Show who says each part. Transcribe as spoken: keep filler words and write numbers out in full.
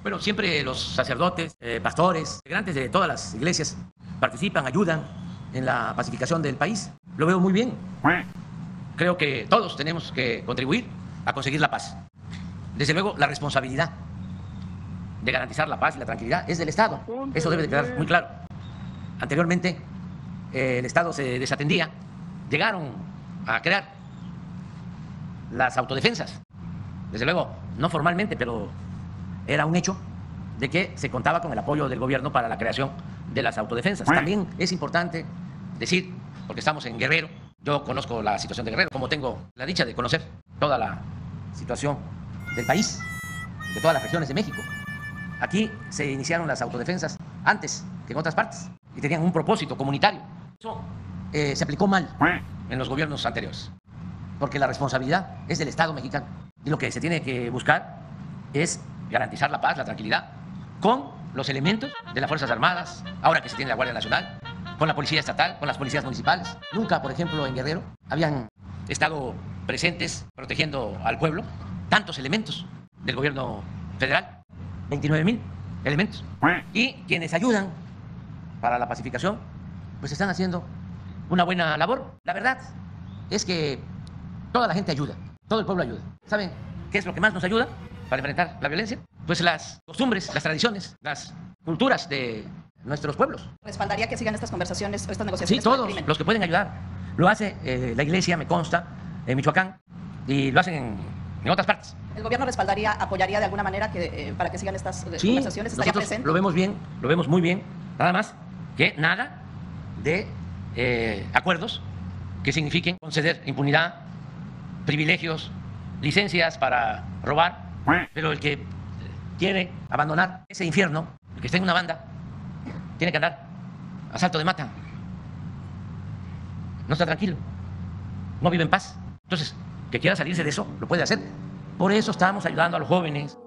Speaker 1: Bueno, siempre los sacerdotes, eh, pastores, integrantes de todas las iglesias participan, ayudan en la pacificación del país. Lo veo muy bien. Creo que todos tenemos que contribuir a conseguir la paz. Desde luego, la responsabilidad de garantizar la paz y la tranquilidad es del Estado. Eso debe de quedar muy claro. Anteriormente, eh, el Estado se desatendía. Llegaron a crear las autodefensas. Desde luego, no formalmente, pero era un hecho de que se contaba con el apoyo del gobierno para la creación de las autodefensas. También es importante decir, porque estamos en Guerrero, yo conozco la situación de Guerrero, como tengo la dicha de conocer toda la situación del país, de todas las regiones de México. Aquí se iniciaron las autodefensas antes que en otras partes y tenían un propósito comunitario. Eso eh, se aplicó mal en los gobiernos anteriores, porque la responsabilidad es del Estado mexicano y lo que se tiene que buscar es garantizar la paz, la tranquilidad, con los elementos de las Fuerzas Armadas, ahora que se tiene la Guardia Nacional, con la Policía Estatal, con las policías municipales. Nunca, por ejemplo, en Guerrero habían estado presentes protegiendo al pueblo tantos elementos del gobierno federal, veintinueve mil elementos. Y quienes ayudan para la pacificación, pues están haciendo una buena labor. La verdad es que toda la gente ayuda, todo el pueblo ayuda. ¿Saben qué es lo que más nos ayuda para enfrentar la violencia? Pues las costumbres, las tradiciones, las culturas de nuestros pueblos.
Speaker 2: ¿Respaldaría que sigan estas conversaciones o estas negociaciones?
Speaker 1: Sí, todos los que pueden ayudar. Lo hace eh, la iglesia, me consta, en Michoacán, y lo hacen en, en otras partes.
Speaker 2: ¿El gobierno respaldaría, apoyaría de alguna manera que, eh, para que sigan estas
Speaker 1: sí,
Speaker 2: conversaciones? ¿Estaría
Speaker 1: nosotros
Speaker 2: presente?
Speaker 1: Lo vemos bien, lo vemos muy bien. Nada más que nada de eh, acuerdos que signifiquen conceder impunidad, privilegios, licencias para robar, pero el que quiere abandonar ese infierno, el que está en una banda, tiene que andar a salto de mata. No está tranquilo, no vive en paz. Entonces, que quiera salirse de eso, lo puede hacer. Por eso estamos ayudando a los jóvenes,